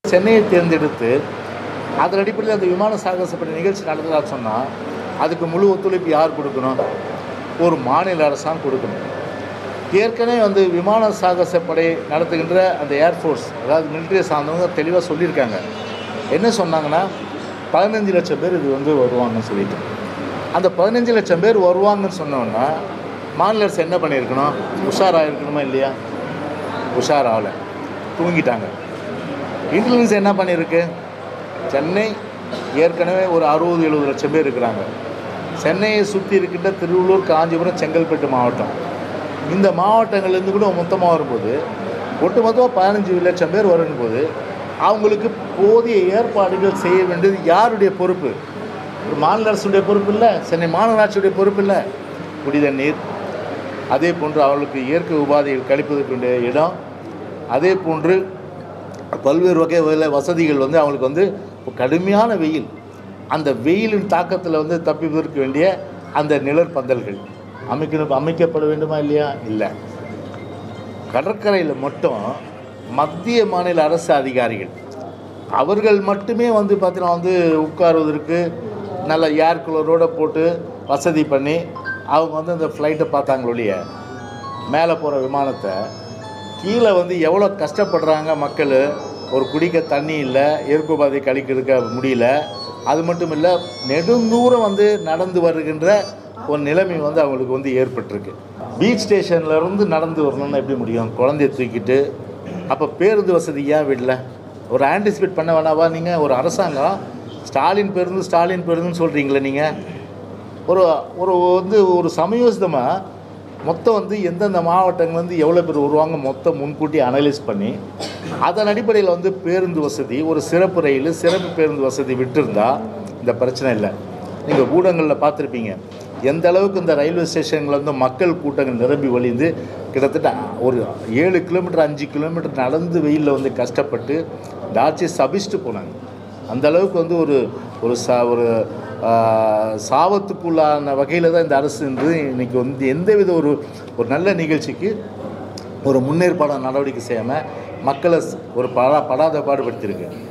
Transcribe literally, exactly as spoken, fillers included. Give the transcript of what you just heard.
சென்னையை தேர்ந்தெடுத்து அதன் அடிப்படையில் அந்த விமான சாகசப்படை நிகழ்ச்சி நடந்ததா சொன்னால் அதுக்கு முழு ஒத்துழைப்பு யார் கொடுக்கணும்? ஒரு மாநில அரசாங்கம் கொடுக்கணும். ஏற்கனவே வந்து விமான சாகசப்படை நடத்துகின்ற அந்த ஏர்ஃபோர்ஸ், அதாவது மிலிட்ரியை சார்ந்தவங்க தெளிவாக சொல்லியிருக்காங்க. என்ன சொன்னாங்கன்னா, பதினஞ்சு லட்சம் பேர் இது வந்து வருவாங்கன்னு சொல்லிட்டு, அந்த பதினஞ்சு லட்சம் பேர் வருவாங்கன்னு சொன்னோன்னா மாநில அரசு என்ன பண்ணியிருக்கணும்? உஷாராக இருக்கணுமா இல்லையா? உஷாராகலை, தூங்கிட்டாங்க. இன்டெலிஜென்ஸ் என்ன பண்ணியிருக்கு? சென்னை ஏற்கனவே ஒரு அறுபது எழுபது லட்சம் பேர் இருக்கிறாங்க. சென்னையை சுற்றி இருக்கின்ற திருவள்ளூர், காஞ்சிபுரம், செங்கல்பட்டு மாவட்டம், இந்த மாவட்டங்கள்லேருந்து கூட மொத்தமாக வரும்போது ஒட்டு மொத்தமாக பதினஞ்சு லட்சம் பேர் வரும்போது அவங்களுக்கு போதிய ஏற்பாடுகள் செய்ய வேண்டியது யாருடைய பொறுப்பு? ஒரு மாநில அரசுடைய பொறுப்பு இல்லை, சென்னை மாநகராட்சியுடைய பொறுப்பு இல்லை. குடிதண்ணீர், அதே போன்று அவர்களுக்கு இயற்கை உபாதைகள் கழிப்பதற்குடைய இடம், அதே போன்று பல்வேறு வகை வசதிகள் வந்து அவங்களுக்கு வந்து கடுமையான வெயில், அந்த வெயிலின் தாக்கத்தில் வந்து தப்பிப்பதற்கு வேண்டிய அந்த நிழற்பந்தல்கள் அமைக்கணும் அமைக்கப்பட வேண்டுமா இல்லையா? இல்லை. கடற்கரையில் மட்டும் மத்திய மாநில அரசு அதிகாரிகள் அவர்கள் மட்டுமே வந்து பார்த்தீங்கன்னா வந்து உட்காருவதற்கு நல்ல ஏர் கூலரோடு போட்டு வசதி பண்ணி அவங்க வந்து அந்த ஃப்ளைட்டை பார்த்தாங்களோ இல்லையா, மேலே போகிற விமானத்தை. கீழே வந்து எவ்வளோ கஷ்டப்படுறாங்க மக்கள், ஒரு குடிக்க தண்ணி இல்லை, இயற்கைபாதை கழிக்கிறதுக்க முடியல. அது மட்டும் இல்லை, நெடுந்தூரம் வந்து நடந்து வருகின்ற ஒரு நிலைமை வந்து அவங்களுக்கு வந்து ஏற்பட்டிருக்கு. பீச் ஸ்டேஷன்லேருந்து நடந்து வரணும்னா எப்படி முடியும்? குழந்தைய தூக்கிட்டு. அப்போ பேருந்து வசதி ஏன் விடல? ஒரு ஆன்டிசிபேட் பண்ண வேணாவா? நீங்கள் ஒரு அரசாங்கம் ஸ்டாலின் பேருந்து ஸ்டாலின் பேருந்துன்னு சொல்கிறீங்களே, நீங்கள் ஒரு ஒரு வந்து ஒரு சமயோசிதமாக மொத்தம் வந்து எந்தெந்த மாவட்டங்கள் வந்து எவ்வளோ பேர் வருவாங்க மொத்தம் முன்கூட்டி அனலைஸ் பண்ணி அதன் அடிப்படையில் வந்து பேருந்து வசதி, ஒரு சிறப்பு ரயில், சிறப்பு பேருந்து வசதி விட்டுருந்தால் இந்த பிரச்சனை இல்லை. நீங்கள் ஊடகங்களில் பார்த்துருப்பீங்க எந்த அளவுக்கு இந்த ரயில்வே ஸ்டேஷனில் வந்து மக்கள் கூட்டங்கள் நிரம்பி வழிந்து கிட்டத்தட்ட ஒரு ஏழு கிலோமீட்டர் அஞ்சு கிலோமீட்டர் நடந்து வெயிலில் வந்து கஷ்டப்பட்டு இந்த ஆட்சியை சபிச்சுட்டு போனாங்க. அந்த அளவுக்கு வந்து ஒரு ஒரு சா ஒரு சாவத்துக்குள்ளான வகையில் தான் இந்த அரசு வந்து இன்றைக்கி வந்து எந்தவித ஒரு ஒரு நல்ல நிகழ்ச்சிக்கு ஒரு முன்னேற்பாடான நடவடிக்கை செய்யாமல் மக்களை ஒரு படா படாத பாடுபடுத்தியிருக்கு.